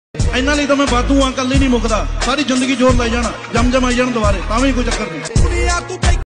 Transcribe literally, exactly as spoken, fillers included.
इन्हां लई तां मैं वाधू हां, कल ही नहीं मुकदा, सारी जिंदगी जोर लाई जाना, जम जम आई जाण दुबारे, तां भी कोई चक्कर नहीं।